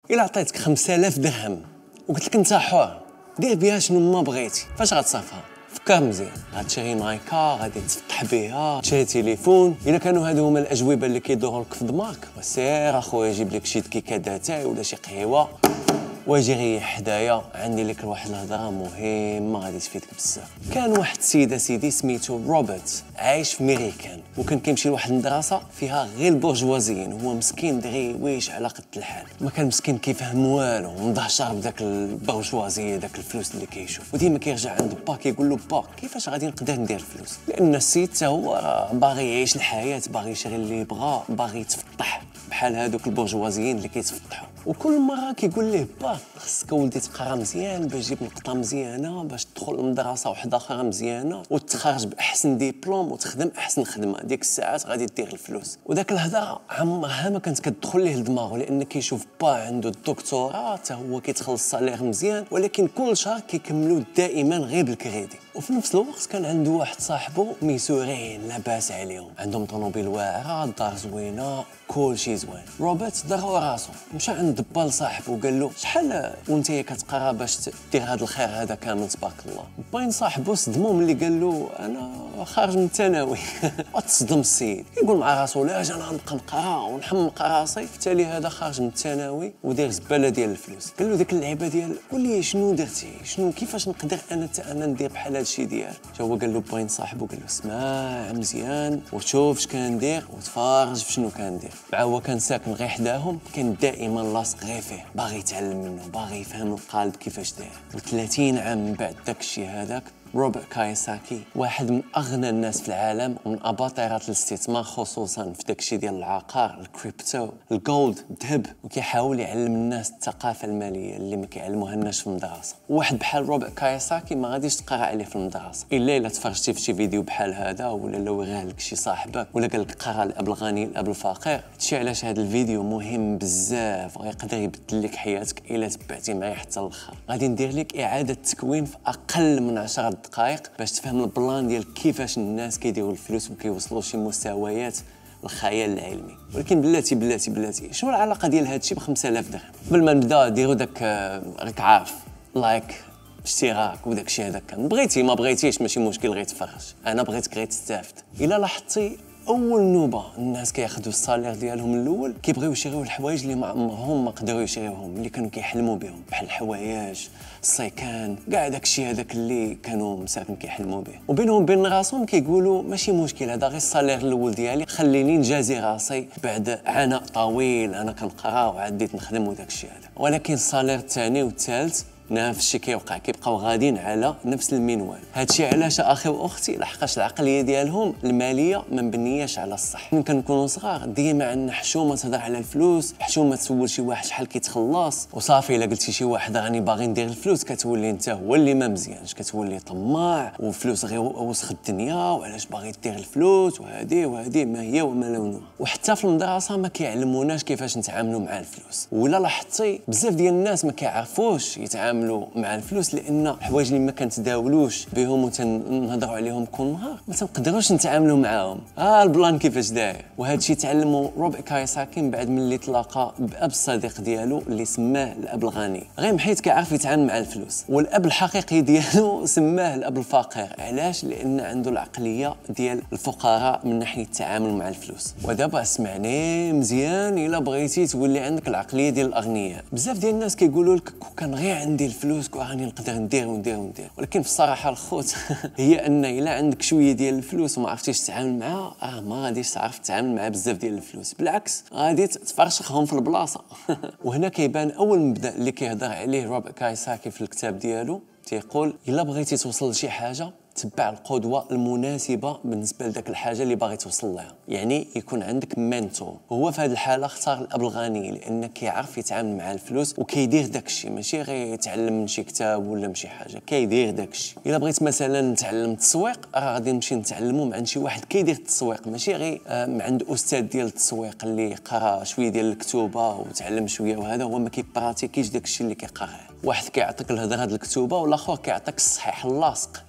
الا عطيتك 5000 درهم وقلت لك انت حر دير بها شنو ما بغيتي، فاش غتصرفها؟ فكر مزيان. غتشري مايكا، غادي تفتح بها، تشري تليفون. الا كانوا هادو هما الاجوبه اللي كيدوروا لك في دماغك، وسير اخويا جيب لك شي كيكه داتاي ولا شي قهوه واجي ريح حدايا، عندي لك واحد الهضره مهمه غادي تفيدك بزاف. كان واحد السيد سيدي سميتو روبرت عايش في ميريكان، وكان كيمشي لواحد المدرسه فيها غير البورجوازيين. هو مسكين دريويش على قد الحال، ما كان مسكين كيفهم والو، مدهشر بداك البورجوازيه داك الفلوس اللي كيشوف. وديما كيرجع عند با كيقول له با كيفاش غادي نقدر ندير الفلوس، لان السيد حتى هو باغي يعيش الحياه، باغي يشري اللي بغا، باغي يتفطح بحال هادوك البورجوازيين اللي كيتفطحوا. وكل مره كيقول ليه با خصك ولدي تقرا مزيان باش تجيب نقطه مزيانه، باش تدخل لمدرسه واحده اخرى مزيانه وتخرج باحسن ديبلوم وتخدم احسن خدمه، ديك الساعات غادي دير الفلوس. وداك الهضره عمرها ما كانت كتدخل ليه لدماغه، لان كيشوف با عنده الدكتوراه حتى هو كيتخلص صالير مزيان، ولكن كل شهر كيكملوا دائما غير بالكريدي. وفي نفس الوقت كان عنده واحد صاحبه ميسورين لاباس عليهم، عندهم طوموبيل واعره، دار زوينه، كلشي زوين. روبرت دار راسو مشى عند با لصاحبه وقال له شحال وانت كتقرا باش دير هذا الخير هذا كامل تبارك الله. باين صاحبه صدمو ملي قال له انا خارج من الثانوي. تصدم السيد، يقول مع راسو لا انا نبقى نقرا ونحمق راسي، التالي هذا خارج من الثانوي ودير زباله ديال الفلوس. قال له ديك اللعيبه ديال قول لي شنو درتي، شنو كيفاش نقدر انا ندير بحال هذا الشيء ديال. هو قال له باين صاحبه قال له اسمع مزيان وشوف اش كندير وتفرج في شنو كندير. مع هو كان ساكن غير حداهم، كان دائما لاصق غير فيه، باغي يتعلم منه، باغي يفهم القالب كيفاش داير. و30 عام من بعد داك الشيء هذاك، روبرت كايساكي واحد من اغنى الناس في العالم ومن اباطره الاستثمار، خصوصا في داكشي ديال العقار، الكريبتو، الجولد، الذهب، وكيحاول يعلم الناس الثقافه الماليه اللي ما كيعلموهالناش في المدرسه. واحد بحال روبرت كايساكي ما غاديش تقرا عليه في المدرسه الا تفرجتي في شي فيديو بحال هذا، ولا لو وراه لك شي صاحبك، ولا قال لك قرا الاب الغني الاب الفقير. هادشي علاش هذا الفيديو مهم بزاف ويقدر يبدل لك حياتك الا تبعتي معايا حتى الاخر. غادي ندير لك اعاده تكوين في اقل من 10 دقائق باش تفهم البلان ديال كيفاش الناس كيديروا الفلوس وكيوصلوا شي مستويات الخيال العلمي. ولكن بلاتي شنو العلاقه ديال هادشي ب 5000 درهم؟ قبل ما نبدا ديروا داك راك عارف لايك اشتراك وداك الشيء هذاك، كان بغيتي ما بغيتيش ماشي مشكل، غير تفرج. انا بغيتك غير تستافد. الا لاحظتي اول نوبه الناس كياخذوا الصالير ديالهم الاول كيبغيو يشريو الحوايج اللي ما عمرهم ما قدروا يشريوهم، اللي كانوا كيحلموا بهم، بحال الحوايج، السيكان، كاع داكشي هذاك اللي كانوا مساكن كيحلموا به. وبينهم بين راسهم كيقولوا ماشي مشكل، هذا غير الصالير الاول ديالي، خليني نجازي راسي بعد عناء طويل انا كنقرا وعديت نخدم وداكشي هذا. ولكن الصالير الثاني والثالث نفس الشيء كيوقع، كيبقاو غاديين على نفس المنوال. هادشي علاش اخي واختي لحقاش العقليه ديالهم الماليه ما مبنياش على الصح. ملي كنكونوا صغار ديما عندنا حشومه تهضر على الفلوس، حشومه تسول شي واحد شحال كيتخلص، وصافي الا قلتي شي واحد راني باغي ندير الفلوس كتولي انت هو اللي ما مزيانش، كتولي طماع وفلوس غير وسخ الدنيا وعلاش باغي دير الفلوس وهذه ما هي وما لونها. وحتى في المدرسه ما كيعلموناش كيفاش نتعاملوا مع الفلوس. ولا لاحظتي بزاف ديال الناس ما كيعرفوش يتعاملوا مع الفلوس، لان الحوايج اللي ما كنتداولوش بهم وتنهضروا عليهم كل نهار ما تنقدروش نتعاملوا معاهم. البلان كيفاش داير. وهذا الشيء تعلموا روبرت كايساكي من بعد ملي تلاقى باب الصديق ديالو اللي سماه الاب الغني، غير حيت كيعرف يتعامل مع الفلوس. والاب الحقيقي ديالو سماه الاب الفقير. علاش؟ لان عنده العقليه ديال الفقراء من ناحيه التعامل مع الفلوس. ودابا اسمعني مزيان، الا بغيتي تولي عندك العقليه ديال الاغنياء. بزاف ديال الناس كيقولوا لك كان غير عندي الفلوس كراني نقدر ندير ولكن في الصراحه الخوت هي ان الا عندك شويه ديال الفلوس وما عرفتيش تتعامل معها، ما غاديش تعرف تتعامل مع بزاف ديال الفلوس، بالعكس غادي تفرشخهم في البلاصه. وهنا كيبان اول مبدا اللي كيهضر عليه روبرت كايساكي في الكتاب ديالو. تيقول الا بغيتي توصل لشي حاجه تبع القدوه المناسبه بالنسبه لذاك الحاجه اللي باغي توصل لها، يعني يكون عندك مينتور. هو في هذه الحاله اختار الاب الغني لانه كيعرف يتعامل مع الفلوس وكيدير داك الشيء، ماشي غير يتعلم من شي كتاب ولا من شي حاجه، كيدير داك الشيء. الا بغيت مثلا نتعلم التسويق راه غادي نمشي نتعلمه من عند شي واحد كيدير التسويق، ماشي غير من عند استاذ ديال التسويق اللي قرا شويه ديال الكتوبه وتعلم شويه، وهذا هو ما كيبراتيكيش داك الشيء اللي كيقراه. واحد كيعطيك الهضره د الكتوبه والاخر كيعطيك الصحيح اللاصق المفيد.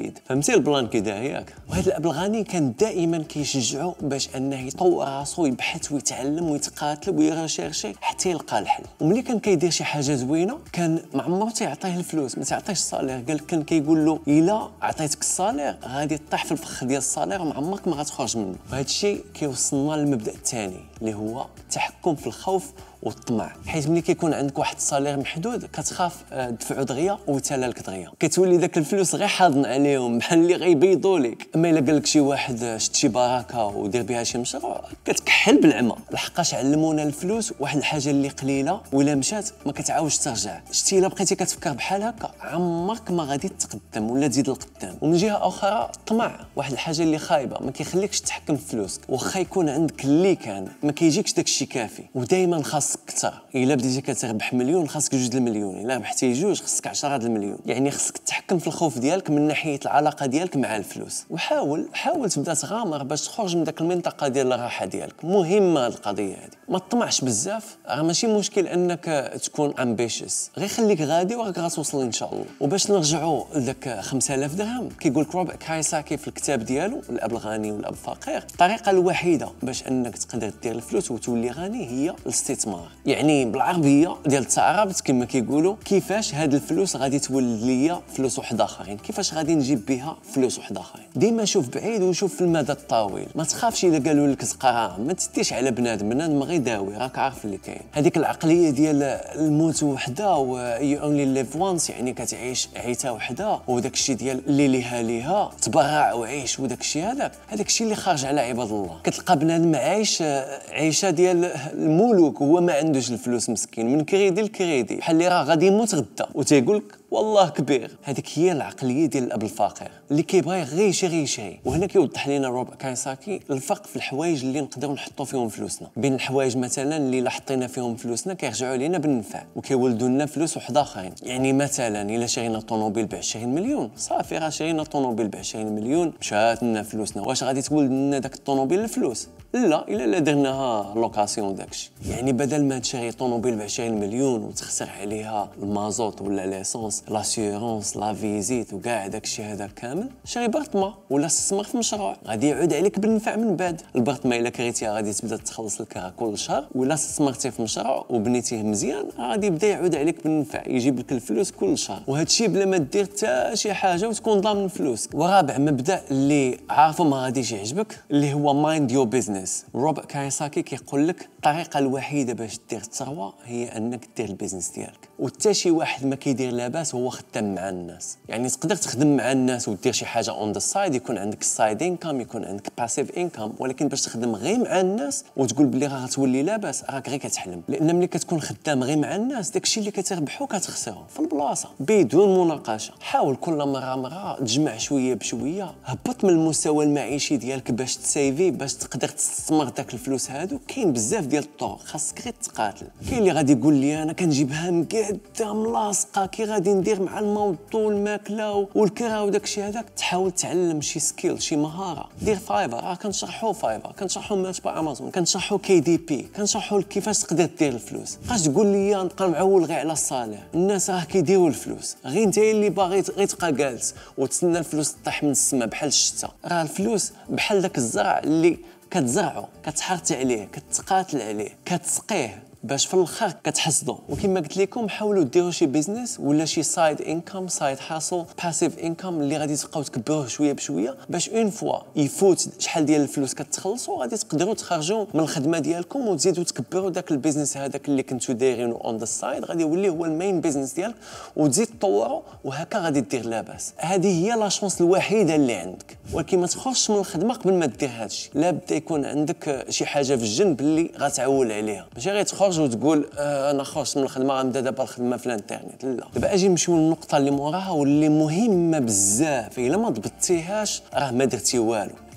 جيد. فهمتي البلان كي ياك؟ وهذا الاب الغني كان دائما كيشجعو باش انه يطور راسو، يبحث ويتعلم ويتقاتل ويرشيرشي حتى يلقى الحل. وملي كان كيدير شي حاجه زوينه كان ما عمرو تيعطيه الفلوس، ما تعطيش الصالير. قال كان كيقول له الا عطيتك الصالير غادي طيح في الفخ ديال الصالير وما عمرك ما غتخرج منه. وهذا الشيء كيوصلنا للمبدا الثاني اللي هو التحكم في الخوف والطمع. حيت ملي كيكون عندك واحد الصالير محدود كتخاف تدفعو دغيا ويتسالى دغيا، كتولي داك الفلوس غير حاضن عليهم بحال اللي غيبيضوا لك. اما الا قال لك شي واحد شت شي بركه ودير بها شي مشروع كتكحل بالعمى. لحقاش علمونا الفلوس واحد الحاجه اللي قليله ولا مشات ما كتعاودش ترجع. شتي الا بقيتي كتفكر بحال هكا عمرك ما غادي تتقدم ولا تزيد للقدام. ومن جهه اخرى الطمع واحد الحاجه اللي خايبه، ما كيخليكش تحكم في فلوسك. واخا يكون عندك اللي كان ما كيجيكش داكشي كافي، ودائما خاصك اكثر. الا بديتي كتربح مليون خاصك 2 المليون، الا ربحتي 2 خاصك 10 المليون. يعني خاصك تحكم في الخوف ديالك من ناحيه العلاقه ديالك مع الفلوس. حاول تبدا تغامر باش تخرج من داك المنطقه ديال الراحه ديالك. مهمه هذه القضيه هذه، ما تطمعش بزاف. راه ماشي مشكل انك تكون امبيشيس، غير خليك غادي وراك غتوصل ان شاء الله. وباش نرجعوا لذاك 5000 درهم، كيقول لك روبرت كايساكي في الكتاب ديالو الاب الغني والاب الفقير، الطريقه الوحيده باش انك تقدر دير الفلوس وتولي غني هي الاستثمار. يعني بالعربيه ديال التعربت كما كيقولوا كيفاش هاد الفلوس غادي تولد ليا فلوس واحد اخرين، كيفاش غادي نجيب بها فلوس واحد اخرين. ديما شوف بعيد وشوف في المدى الطويل. ما تخافش الا قالوا لك تقرا، ما تديش على بنادم غير داوي، راك عارف اللي كاين. هذيك العقليه ديال الموت وحده و يو اونلي ليف وانس، يعني كتعيش عيته وحده، وداك الشيء ديال اللي ليها تبرع وعيش، وداك الشيء هذاك الشيء اللي خارج على عباد الله. كتلقى بنادم عايش عيشه ديال الملوك وهو ما عندوش الفلوس، مسكين من كريدي لكريدي، بحال اللي راه غادي يموت غدا وتيقول لك والله كبير. هذيك هي العقليه ديال الاب الفقير اللي كيبغي غير يشري. وهنا كيوضح لنا روبرت كايساكي الفرق في الحوايج اللي نقدروا نحطوا فيهم فلوسنا، بين الحوايج مثلا اللي لا حطينا فيهم فلوسنا كيرجعوا لينا بالنفع وكيولدوا لنا فلوس واحد اخرين. يعني مثلا الا شرينا طوموبيل ب 20 مليون، صافي راه شرينا طوموبيل ب 20 مليون مشات لنا فلوسنا. واش غادي تولد لنا داك الطوموبيل الفلوس؟ لا، الا درناها لوكاسيون داكشي. يعني بدل ما تشري طوموبيل ب 20 مليون وتخسر عليها المازوت ولا ليسونس، لاسيورونس، لا فيزيت وكاع داكشي هذا كامل، شري برطمه ولا استثمر في مشروع غادي يعود عليك بالنفع من بعد. البرطمه الا كريتيها غادي تبدا تخلص لك كل شهر، ولا استثمرتي في مشروع وبنيتيه مزيان غادي يبدا يعود عليك بالنفع، يجيب لك الفلوس كل شهر. وهذا الشيء بلا ما دير حتى شي حاجه وتكون ضامن الفلوس. ورابع مبدا اللي عارفه ما غاديش يعجبك اللي هو مايند يور بيزنس. روبرت كايساكي كيقول لك الطريقه الوحيده باش دير الثروه هي انك دير البيزنس ديالك. وحتى شي واحد ما كيدير لاباس هو خدام مع الناس. يعني تقدر تخدم مع الناس ودير شي حاجه اون ذا سايد، يكون عندك سايد انكم، يكون عندك باسيف انكم، ولكن باش تخدم غير مع الناس وتقول بلي راه غتولي لاباس راك غير كتحلم. لان ملي كتكون خدام غير مع الناس داكشي اللي كتربحو كتخسرو في البلاصه بدون مناقشه. حاول كل مره تجمع شويه بشويه، هبط من المستوى المعيشي ديالك باش تسيفي، باش تقدر تستثمر داك الفلوس هادو. كاين بزاف ديال الطرق، خاصك غير تقاتل. كاين اللي غادي يقول لي انا كنجيبها مقاده ملاصقه، كي غادي ندير مع الموضوع الماكله والكرا وداكشي هذاك. تحاول تعلم شي سكيل، شي مهاره. دير فايفر، راه كنشرحوا فايفر، كنشرحوا ماتش بامازون، كنشرحوا كي دي بي، كنشرحوا كيفاش تقدر دير الفلوس. بقاش تقول لي نبقى معول غير على الصالح. الناس راه كيديروا الفلوس، غير انت اللي باغي غير تبقى جالس وتسنى الفلوس تطيح من السماء بحال الشتا. راه الفلوس بحال داك الزرع اللي كتزرعو، كتحرث عليه، كتقاتل عليه، كتسقيه باش في الاخر كتحصدوا. وكما قلت لكم حاولوا ديروا شي بيزنس ولا شي سايد انكم، سايد حاصل، باسيف انكم اللي غادي تبقاو تكبروه شويه بشويه، باش اون فوا يفوت شحال ديال الفلوس كتخلصوا غادي تقدروا تخرجوا من الخدمه ديالكم وتزيدوا تكبروا داك البيزنس هذاك اللي كنتو دايرينو اون ذا سايد، غادي يولي هو المين بيزنس ديالك وتزيد تطوروا، وهكا غادي دير لاباس. هذه هي لا شونس الوحيده اللي عندك. ولكن ما تخرجش من الخدمه قبل ما دير هادشي. لابد يكون عندك شي حاجه في الجنب اللي غتعول عليها، ماشي غير تخرج وتقول انا خرجت من الخدمه غنبدا دابا الخدمه في الانترنت. لا، دابا اجي نمشيو للنقطه اللي موراها واللي مهمه بزاف. الا ما ضبطتيهاش راه ما درتي والو.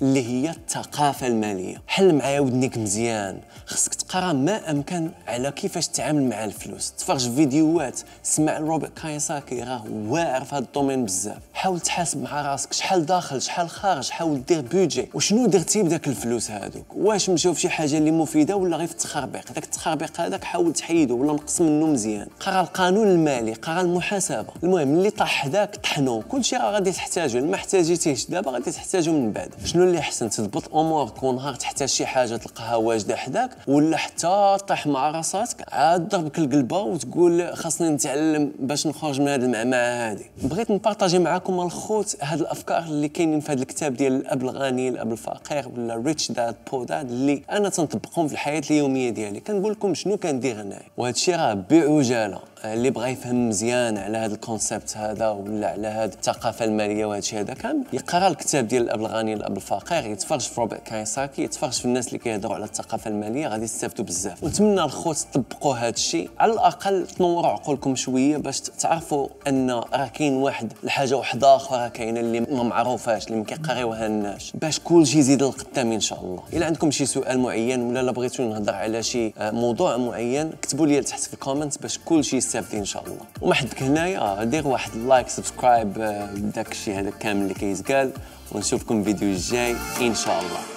اللي هي الثقافه الماليه. حل معايا ودنيك مزيان، خصك تقرا ما امكن على كيفاش تتعامل مع الفلوس، تفرج فيديوهات، سمع روبرت كايوساكي راه واعر في هذا الدومين بزاف. حاول تحاسب مع راسك شحال داخل شحال خارج، حاول دير بودجي وشنو درتي بداك الفلوس هذوك، واش مشاو فشي حاجه اللي مفيده ولا غير في التخربيق. داك التخربيق هذاك حاول تحيدو ولا نقص منه مزيان. قرا القانون المالي، قرا المحاسبه. المهم اللي طاح حداك طحنو، كلشي راه غادي تحتاجو، ما احتاجيتيهش دابا غادي تحتاجو من بعد. شنو اللي احسن تضبط امورك ونهار تحتاج شي حاجه تلقاها واجده حداك، ولا حتى طيح مع راساتك عاد ضربك القلبه وتقول خاصني نتعلم باش نخرج من هذه المعمعه هذه. بغيت نبارطاجي معكم الخوت هاد الافكار اللي كاينين في هذا الكتاب ديال الاب الغني الاب الفقير ولا ريتش داد بور داد اللي انا تنطبقهم في الحياه اليوميه ديالي. كنقول لكم شنو كندير هنايا، وهذا الشيء راه بعجاله. اللي بغى يفهم مزيان على هذا الكونسيبت هذا ولا على هذه الثقافه الماليه وهذا الشيء هذا كامل، يقرا الكتاب ديال الاب الغني الاب الفقير، يتفرج في روبرت كايوساكي، يتفرج في الناس اللي كيهضروا على الثقافه الماليه، غادي يستافدوا بزاف. ونتمنى الخوت تطبقوا هذا الشيء، على الاقل تنوروا عقولكم شويه باش تعرفوا ان راه كاين واحد الحاجه واحده اخرى كاينه اللي ما معروفاش، اللي ما كيقراوها الناس، باش كلشي يزيد للقدام ان شاء الله. الا عندكم شي سؤال معين ولا بغيتوني نهضر على شي موضوع معين، كتبوا لي تحت في الكومنت باش كلشي يستافد ان شاء الله. وما حدك هنايا دير واحد لايك سبسكرايب داك الشيء هذا كامل اللي كيتقال، ونشوفكم الفيديو الجاي ان شاء الله.